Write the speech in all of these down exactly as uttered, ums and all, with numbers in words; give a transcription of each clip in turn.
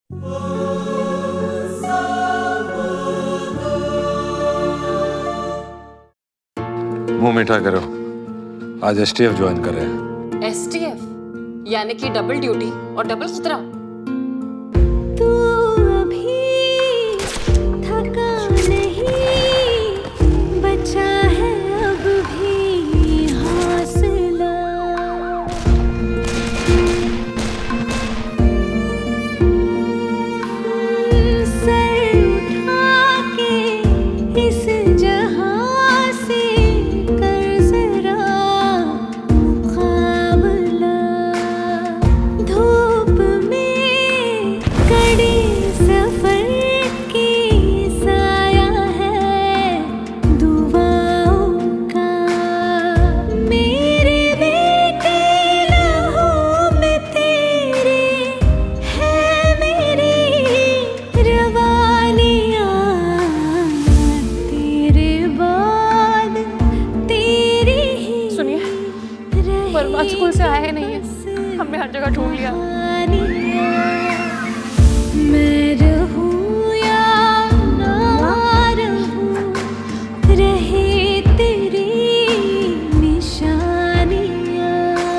मुंह मीठा करो, आज एस टी एफ ज्वाइन कर रहे हैं। एस टी एफ यानी कि डबल ड्यूटी और डबल खतरा। तू अभी थका नहीं, बचा है अब भी हौसला। सर उठा के इस जहां से कर जरा मुकाबला। धूप में कड़ी सफर की साया है दुआओं का। मेरे बेटे लहू में तेरे है मेरी रवानियां। तेरे बाद तेरी ही सुनिए, परमात्मा स्कूल से आया नहीं है, हमने हर जगह ढूंढ लिया। मैं रहूं या ना रहूं, रहे तेरी निशानियां।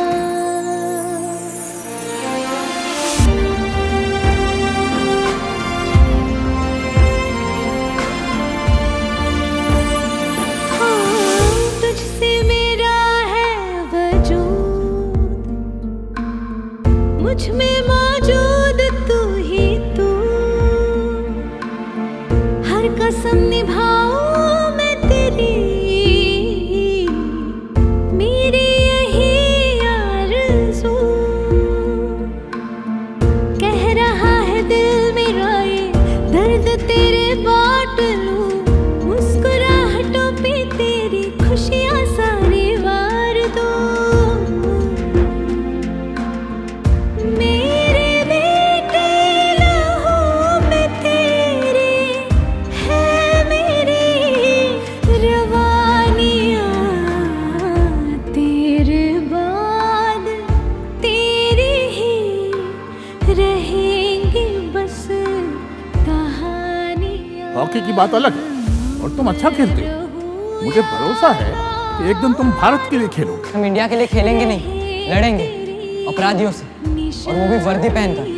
हाँ, तुझसे मेरा है वजूद, मुझ में मौजूद तू ही तू। हर कसम निभाऊं मैं तेरी, मेरी यही आरज़ू। कह रहा है दिल मेरा ये दर्द तेरे बांट लूं। मुस्कुराहटों पे तेरी खुशियां सारी वार दूं। मेरे बेटे लहू में तेरे है मेरी रवानियां। तेरे बाद तेरी ही रहेंगी बस कहानियां। हॉकी की बात अलग है और तुम अच्छा खेलते हो। मुझे भरोसा है कि एक दिन तुम भारत के लिए खेलोगे। हम इंडिया के लिए खेलेंगे नहीं, लड़ेंगे अपराधियों से, और वो भी वर्दी पहनकर।